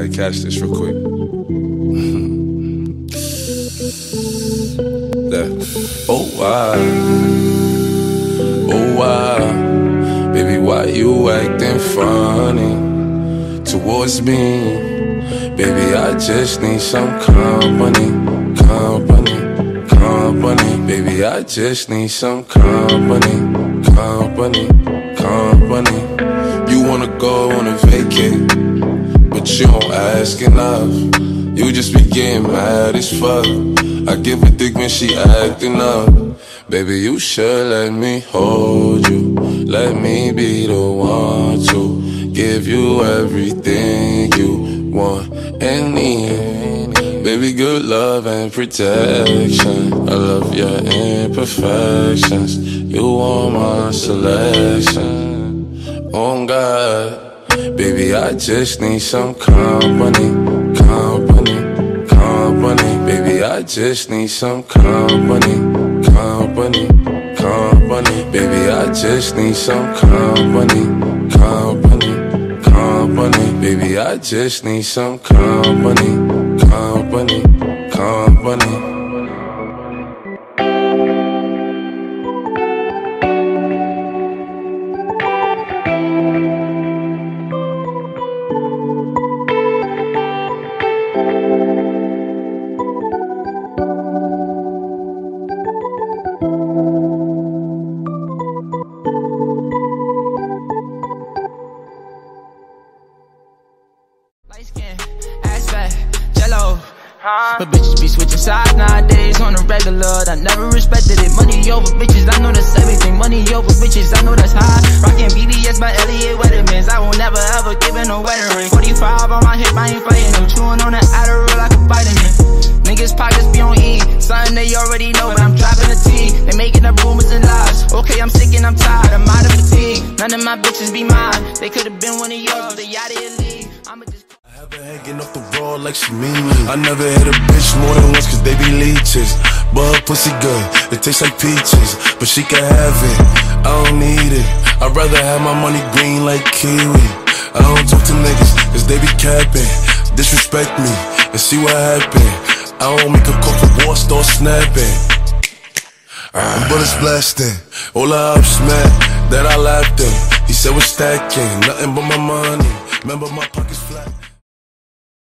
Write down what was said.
Alright, catch this real quick. Oh why, baby, why you acting funny towards me? Baby, I just need some company. Baby, I just need some company. You wanna go on a vacay, but you don't ask enough. You just be getting mad as fuck. I give a dick when she acting up. Baby, you should let me hold you. Let me be the one to give you everything you want and need. Baby, good love and protection. I love your imperfections. You are my selection. Oh God, baby, I just need some company. Baby, I just need some company. Baby, I just need some company. Baby, I just need some company. Light skin, ass fat, jello. But bitches be switching sides nowadays on the regular. I never respected it. Money over bitches, I know that's everything. Money over bitches, I know that's high. Rockin' BBS by Elliot Weathermans. I will never ever give in a wedding ring. 45 on my hip, I ain't fighting them. Chewing on that Adderall like a vitamin. Niggas pockets be on E. Something they already know, but I'm dropping a T. They making up rumors and lies. Okay, I'm sick and I'm tired. I'm out of fatigue. None of my bitches be mine. They could've been one of yours, but they out of your league. I'ma just hanging off the wall like she mean me. I never hit a bitch more than once cause they be leeches. But her pussy good, it tastes like peaches. But she can have it, I don't need it. I'd rather have my money green like kiwi. I don't talk to niggas cause they be capping. Disrespect me and see what happen. I don't make a call for war, start snapping. Bullets blasting, all the ops mad that I laughed him. He said we're stacking, nothing but my money. Remember my pockets flat.